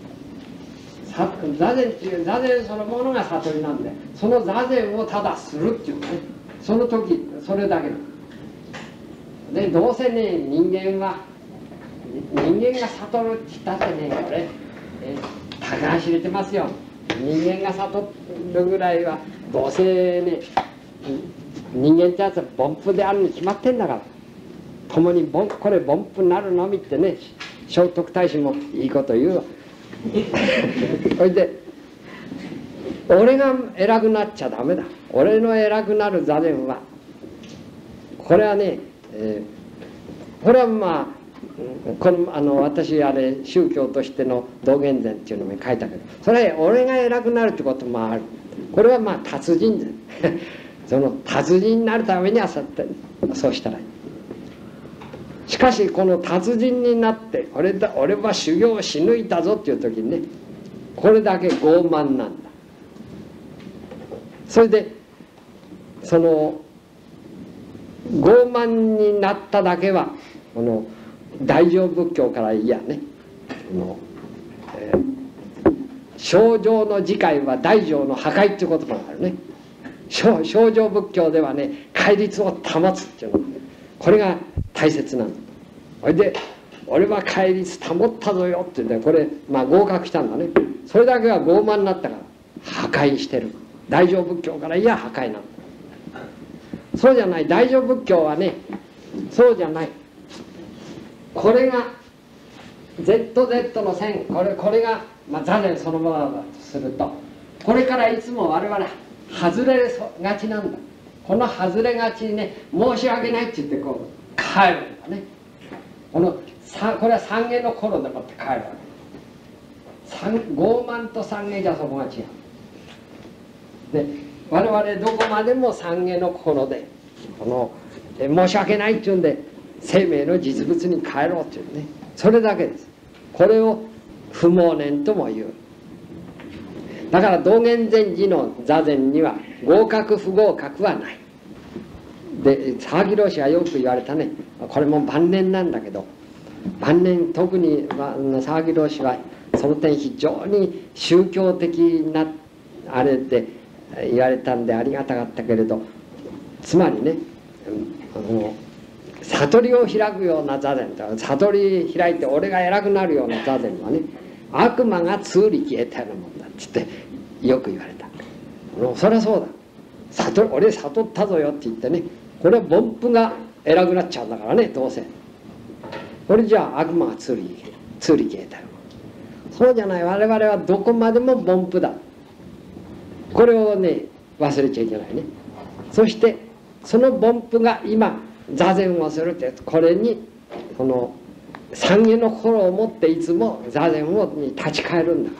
Speaker 2: 座禅っていう座禅そのものが悟りなんでその座禅をただするっていうねその時それだけでどうせね人間は人間が悟るって言ったってねこれえたかが知れてますよ。人間が悟るぐらいはどうせね人間ってやつは凡夫であるに決まってんだから共に凡これ凡夫なるのみってね聖徳太子もいいこと言うわそれで俺が偉くなっちゃダメだ。俺の偉くなる座禅はこれはね、えー、これはまあこのあの私あれ宗教としての道元禅っていうのも書いたけどそれは俺が偉くなるってこともある。これはまあ達人禅その達人になるためにはそうしたらいい。しかしこの達人になって俺だ俺は修行をし抜いたぞっていう時にねこれだけ傲慢なんだ。それでその傲慢になっただけはこの大乗仏教からいやねこの、えー、正常の自戒は大乗の破壊っていう言葉があるね。正常仏教ではね戒律を保つっていうのこれが大切なの。それで俺は戒律保ったぞよって言ってこれまあ合格したんだね。それだけは傲慢になったから破壊してる。大乗仏教からいや破壊なんだ。そうじゃない。大乗仏教はねそうじゃない。これが ゼットゼット の線これこれが、まあ、座禅そのものだとするとこれからいつも我々外れがちなんだ。この外れがちにね申し訳ないって言ってこう帰るんだね。このこれは三下の頃でもって帰るわけ。傲慢と三下じゃそこが違う。で我々どこまでも三下の頃でこのえ申し訳ないっていうんで生命の実物に帰ろうっていうねそれだけです。これを不毛念とも言う。だから道元禅師の座禅には合格不合格はない。で沢木老師はよく言われたね。これも晩年なんだけど晩年特に沢木老師はその点非常に宗教的なあれで言われたんでありがたかったけれどつまりねあの悟りを開くような座禅と悟り開いて俺が偉くなるような座禅はね悪魔が通力得たようなもんだって言ってよく言われた。そりゃそうだ悟俺悟ったぞよって言ってねこれは凡夫が偉くなっちゃうんだからねどうせこれじゃあ悪魔が通力通力得たよ。そうじゃない我々はどこまでも凡夫だ。これをね忘れちゃいけないね。そしてその凡夫が今座禅をするってこれにこの三下の心を持っていつも座禅をに立ち返るんだから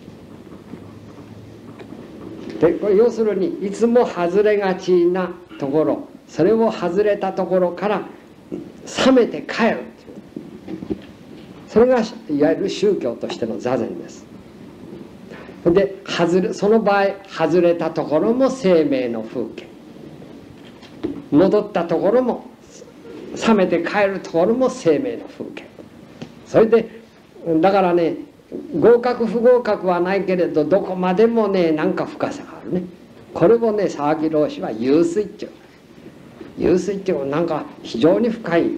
Speaker 2: 。でこれ要するにいつも外れがちなところそれを外れたところから冷めて帰るそれがいわゆる宗教としての座禅です。で外れその場合外れたところも生命の風景戻ったところも冷めて帰るところも生命の風景それでだからね、合格不合格はないけれどどこまでもねなんか深さがあるね。これをね佐々木老師は湧水っていう湧水っていうなんか非常に深い、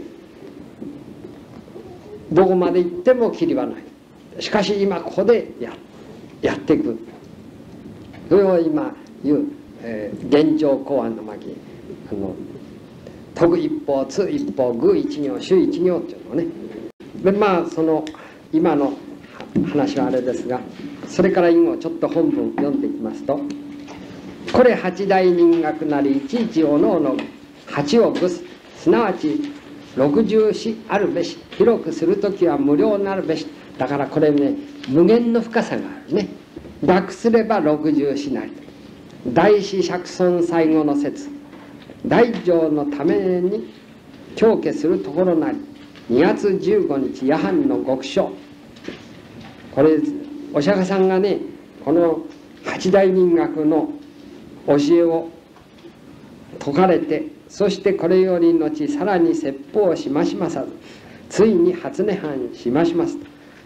Speaker 2: どこまで行ってもきりはない。しかし今ここで や, やっていくそれを今言う、えー、現状公安の巻あの徳一法通一法愚一行主一行っていうのをね。でまあその今の話はあれですが、それから以後ちょっと本文読んでいきますと、これ八大人学なりいちいちおのおの八を具す、すなわち六十四あるべし、広くするときは無料なるべし。だからこれね無限の深さがあるね。楽すれば六十四なり、大師釈尊最後の説、大乗のために長家するところなり、にがつじゅうごにち夜半の極小。これお釈迦さんがねこの八大人学の教えを説かれて、そしてこれより後さらに説法をしましまさず、ついに初涅槃しましますと。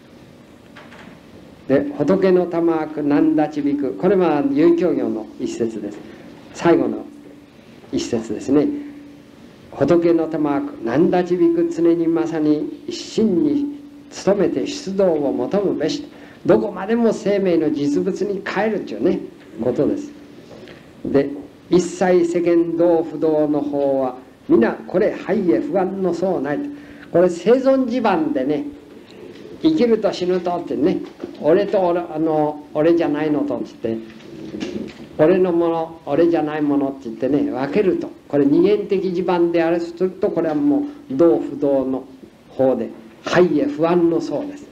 Speaker 2: で仏の玉悪何立ちびく、これは唯教行の一節です。最後の一節ですね。仏の玉悪何立ちびく、常にまさに一心に努めて出道を求むべし。どこまでも生命の実物に変えるというねことです。で一切世間道不動の方は皆これ廃へ不安のそうないと。これ生存地盤でね、生きると死ぬとってね、俺と 俺, あの俺じゃないのとって言って、俺のもの俺じゃないものって言ってね分けると、これ二元的地盤であるすると、これはもう道不動の方で廃へ不安のそうです。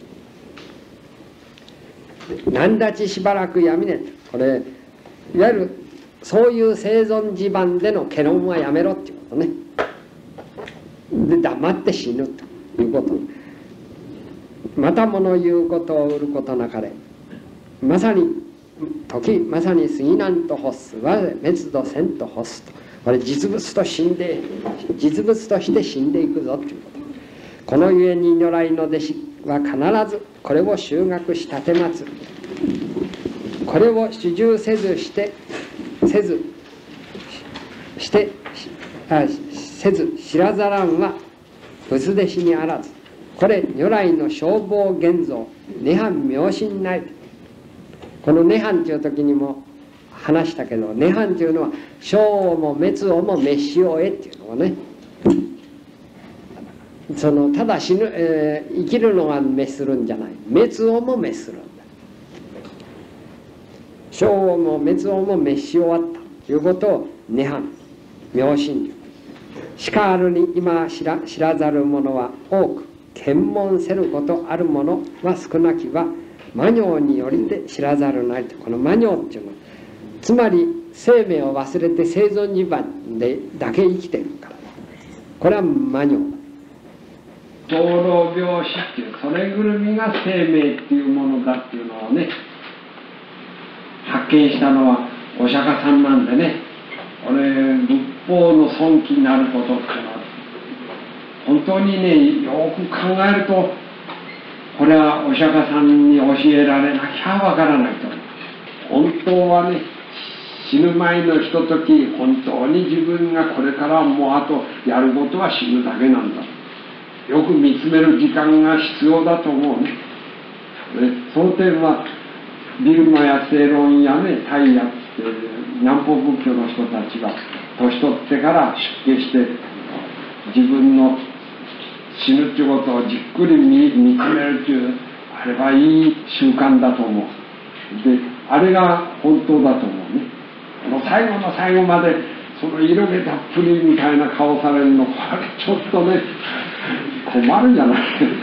Speaker 2: 何立ちしばらくやみね、これいわゆるそういう生存地盤での戯論はやめろっていうことね。で黙って死ぬということ。また物言うことを売ることなかれ、まさに時まさに過ぎなんと欲す、我滅度せんと欲すと。これ実物と死んで実物として死んでいくぞということ。このゆえに如来の弟子は必ずこれを修学し立てまつる。これを主従せずしてせずしてあせず知らざらんは仏弟子にあらず。これ如来の消防現像涅槃妙心ない。この涅槃という時にも話したけど、涅槃というのは生をも滅をも滅しを得っていうのはね、そのただ死ぬ、えー、生きるのが滅するんじゃない、滅をも滅するんだ。生をも滅をも滅し終わったということを涅槃妙心。しかあるに今知 ら, 知らざる者は多く、検問せることある者は少なきは魔尿によりて知らざるなりと。この魔尿っていうのはつまり生命を忘れて生存地盤でだけ生きてるから、これは魔尿。老老病死っていうそれぐるみが生命っていうものだっていうのをね発見したのはお釈迦さんなんでね、これ仏法の尊貴になることっていうのは本当にねよく考えると、これはお釈迦さんに教えられなきゃわからないと思う。本当はね、死ぬ前のひととき、本当に自分がこれからもうあとやることは死ぬだけなんだ、よく見つめる時間が必要だと思うね。でその点はビルマや正論やねタイヤって南方仏教の人たちが年取ってから出家して自分の死ぬっていうことをじっくり 見, 見つめるっていう、あれはいい習慣だと思う。であれが本当だと思うね。この最後の最後までその色気たっぷりみたいな顔されるの、これちょっとね困るんじゃない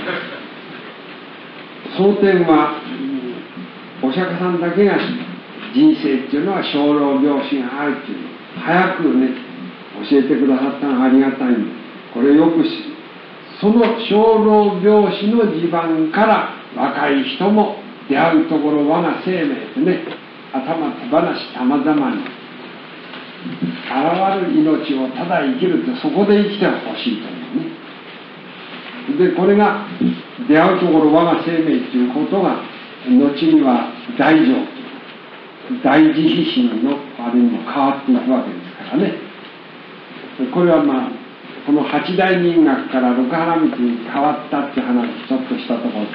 Speaker 2: その点はお釈迦さんだけが人生っていうのは生老病死があるっていうのを早くね教えてくださったのがありがたいんです。これよくその生老病死の地盤から若い人も出会うところ我が生命ってね、頭手放しさまざまに現る命をただ生きるって、そこで生きてほしいというね。
Speaker 3: でこれが出会うところ我が生命ということが後には大乗大慈悲心のあれにも変わっていくわけですからね。これはまあこの八大人学から六波羅蜜に変わったっていう話ちょっとしたところです。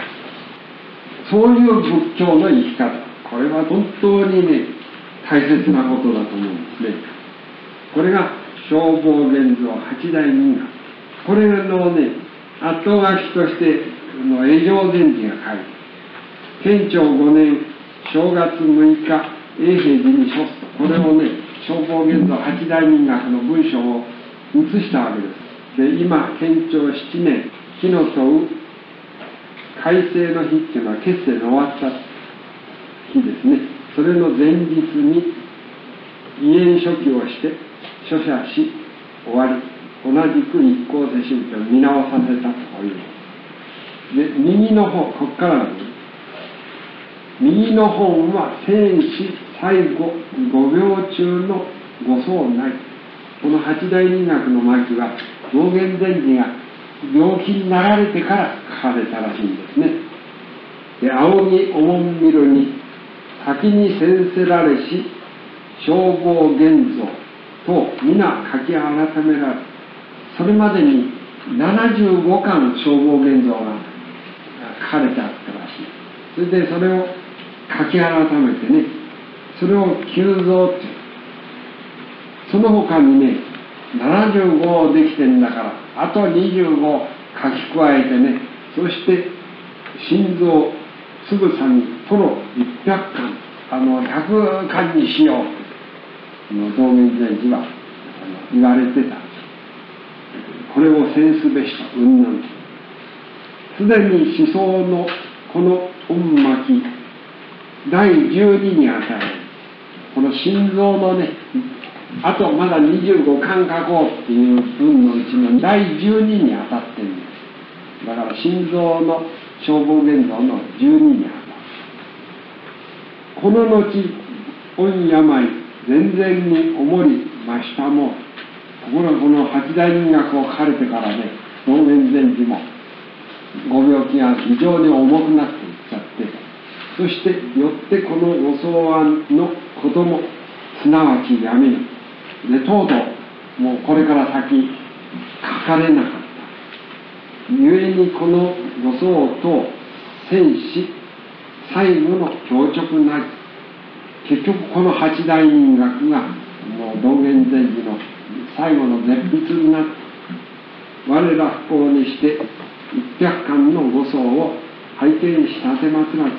Speaker 3: そういう仏教の生き方、これは本当にね大切なことだと思うんですね。これが正法現像八大人学、これのね後書きとしての永常禅師が書いて、建長ごねん正月むいか永平寺に書すと、これをね正法現像八大人学の文章を写したわけです。で今建長しちねん日の問う改正の日っていうのは結成の終わった日ですね。それの前日に遺言書記をして書写し終わり、同じく一向世宗教を見直させたというで、右の方、ここからなんです。右の本は生死最後ごびょう中のご相ない。この八大人学の巻は道元禅師が病気になられてから書かれたらしいんですね。で仰ぎおもんみるに先に先せられし正法現像と皆書き改められ、それまでにななじゅうごかん正法現像が書かれてあったらしい。それでそれを書き改めてね、それを急増っていう、その他にねななじゅうごできてんだからあとにじゅうご書き加えてね、そして心臓つぶさにトロいっぴゃくかん、あのひゃくかんにしようと道元禅師は言われてた。これを宣すべしと云々、すでに思想のこの恩巻だいじゅうににあたるこの心臓のね、あとまだにじゅうごかん書こうっていう分のうちのだいじゅうににあたってるんです。だから心臓の正法現像のじゅうににあたる。この後御病全然におもりましたも、ところがこの八大人学を書かれてからね、道元禅師もご病気が非常に重くなっていっちゃって、そしてよってこのご草案のこともすなわちやめぬで、とうとうもうこれから先書かれなかった。ゆえにこのご草と戦死最後の強直なり、結局この八大人学がもう道元禅師の最後の絶筆になって、我ら不幸にして一百巻のご草を背景にして立てまつらず、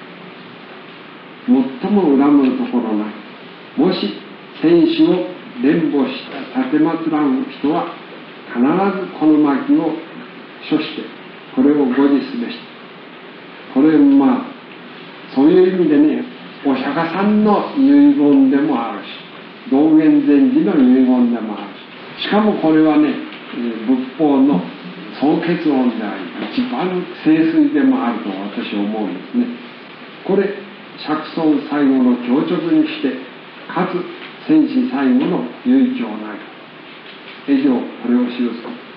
Speaker 3: 最も恨むところない。もし戦死を連母して立てまつらん人は必ずこの巻を書してこれを誤示すべし。これまあそういう意味でね、お釈迦さんの遺言でもあるし、道元禅師の遺言でもあるし、しかもこれはね仏法の総結論であり一番聖水でもあると私は思うんですね。これ釈尊最後の強直にして、かつ戦死最後の唯教なり。以上これを記す。